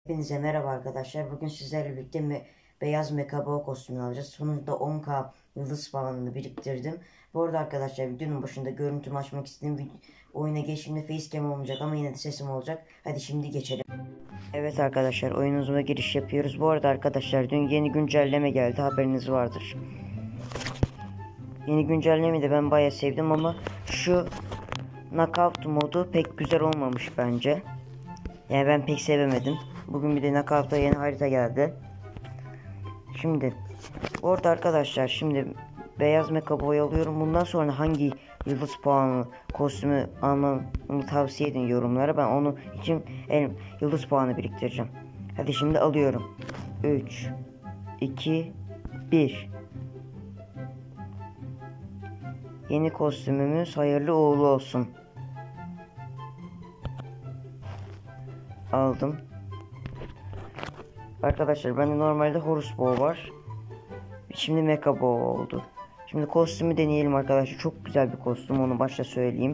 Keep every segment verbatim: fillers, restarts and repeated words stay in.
Hepinize merhaba arkadaşlar. Bugün sizlerle birlikte me beyaz Mekabo kostümünü alacağız. Sonunda on K yıldız puanını biriktirdim. Bu arada arkadaşlar videonun başında görüntümü açmak istediğim oyuna geçtiğimde facecam olmayacak ama yine de sesim olacak. Hadi şimdi geçelim. Evet arkadaşlar, oyunumuza giriş yapıyoruz. Bu arada arkadaşlar dün yeni güncelleme geldi, haberiniz vardır. Yeni güncellemeyi de ben bayağı sevdim ama şu knockout modu pek güzel olmamış bence. Yani ben pek sevemedim. Bugün bir de knockout'a yeni harita geldi. Şimdi orada arkadaşlar, şimdi beyaz Mekabo'yu alıyorum. Bundan sonra hangi yıldız puanı kostümü almamı tavsiye edin yorumlara. Ben onun için el, yıldız puanı biriktireceğim. Hadi şimdi alıyorum. üç iki bir. Yeni kostümümüz hayırlı uğurlu olsun. Aldım. Arkadaşlar bende normalde Horus Bow var. Şimdi Mekabo oldu. Şimdi kostümü deneyelim arkadaşlar. Çok güzel bir kostüm, onu başta söyleyeyim.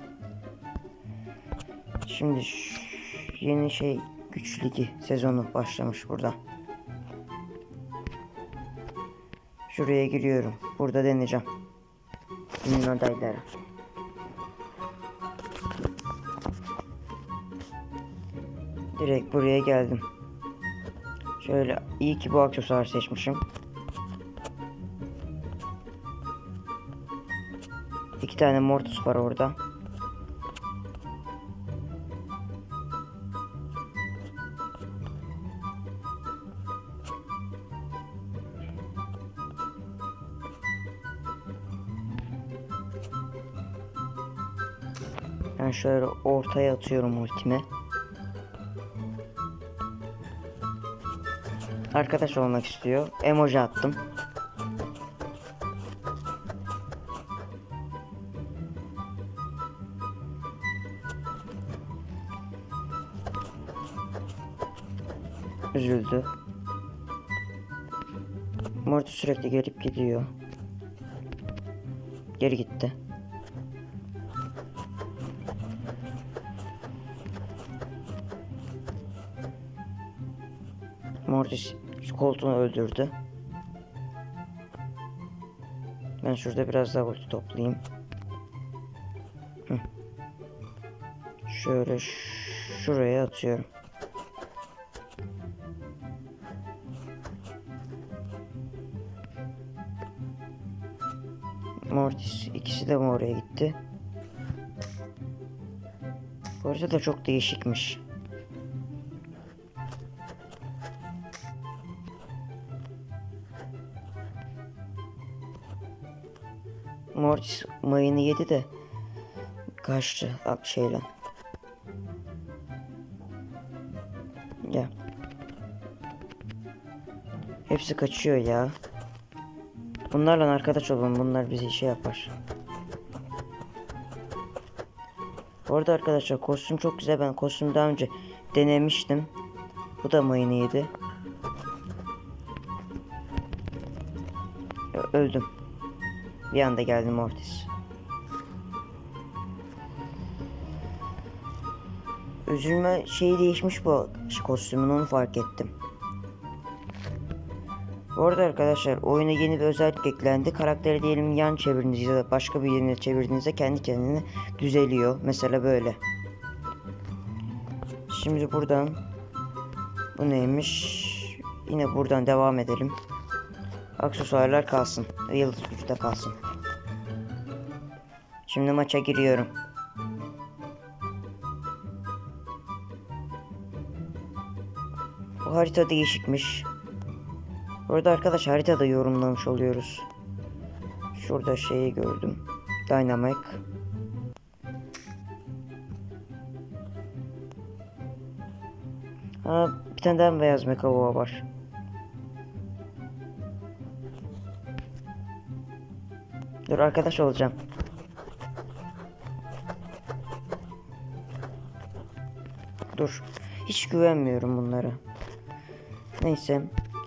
Şimdi yeni şey güç ligi sezonu başlamış burada. Şuraya giriyorum. Burada deneyeceğim. Ünlü adayları. Direkt buraya geldim. Şöyle, iyi ki bu aksesuar seçmişim. İki tane Mortis var orada. Ben şöyle ortaya atıyorum ultimi. Arkadaş olmak istiyor. Emoji attım. Üzüldü. Morty sürekli gelip gidiyor. Geri gitti. Mortis koltuğunu öldürdü. Ben şurada biraz daha ulti toplayayım. Hı. Şöyle şuraya atıyorum. Mortis ikisi de mi oraya gitti? Bu arada da çok değişikmiş. Mortis mayını yedi de kaçtı şeyle. Ya. Hepsi kaçıyor ya. Bunlarla arkadaş olun, bunlar bizi şey yapar. Bu arada arkadaşlar kostüm çok güzel. Ben kostüm daha önce denemiştim. Bu da mayını yedi. Öldüm. Bir anda geldi Mortis. Üzülme şeyi değişmiş bu kostümün, onu fark ettim. Bu arada arkadaşlar oyuna yeni bir özellik eklendi. Karakteri diyelim yan çevirdiğinizde ya da başka bir yerine çevirdiğinizde kendi kendine düzeliyor. Mesela böyle. Şimdi buradan bu neymiş? Yine buradan devam edelim. Aksesuarlar kalsın. Yıldız gücü de kalsın. Şimdi maça giriyorum. Bu harita değişikmiş. Burada arkadaş haritada yorumlamış oluyoruz. Şurada şeyi gördüm. Dynamite. Ha, bir tane daha beyaz Mekabo var. Dur, arkadaş olacağım. Dur. Hiç güvenmiyorum bunlara. Neyse.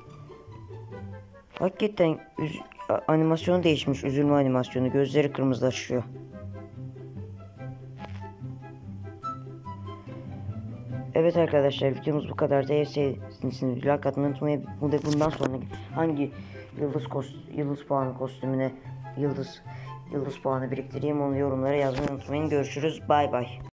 Hakikaten animasyon değişmiş. Üzülme animasyonu. Gözleri kırmızılaşıyor. Evet arkadaşlar, videomuz bu kadar. Eğer sevdiyseniz like atmayı unutmayın. Bu da bundan sonra hangi yıldız kost yıldız puanı kostümüne yıldız yıldız puanı biriktireyim, onu yorumlara yazmayı unutmayın. Görüşürüz. Bay bay.